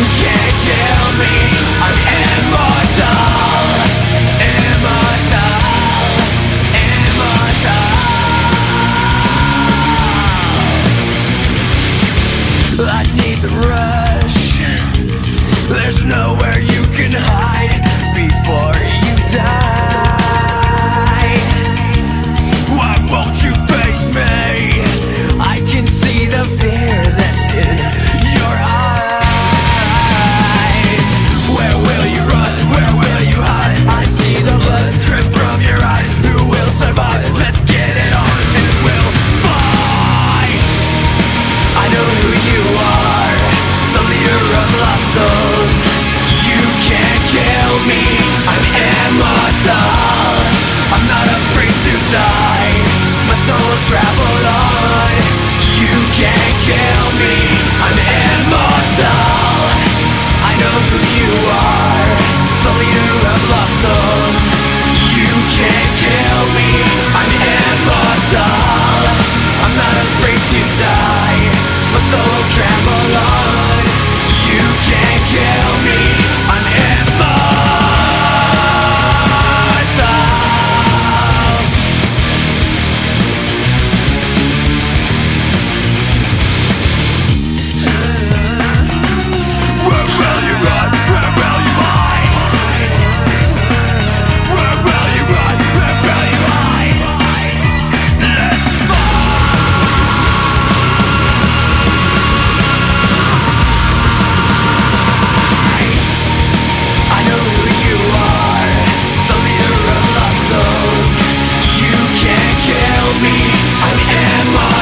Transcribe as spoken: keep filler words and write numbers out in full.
can't kill me, I'm immortal. Immortal, immortal. I need the rush. There's nowhere you can hide before you die. Why won't you face me? I can see the fear that's in your eyes. Where will you run? Where will you hide? I see the blood drip from your eyes. Who will survive? Let's get it on and we'll fight. I know who you are, the leader of lost souls. You can't kill me, I'm immortal. I'm not afraid to die, my soul will travel on. You can't kill me, I'm immortal. I know who you are, the leader of lost souls. You can't kill me, I'm immortal. I'm not afraid to die, my soul will travel on. You can't kill me, I'm immortal. Where will you run? Where will you hide? Where will you run? Where will you hide? Let's I know who you are, the leader of lost souls. You can't kill me, I'm immortal.